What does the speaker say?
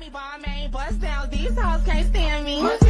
Miami, Balmain, bust down. These hoes can't stand me.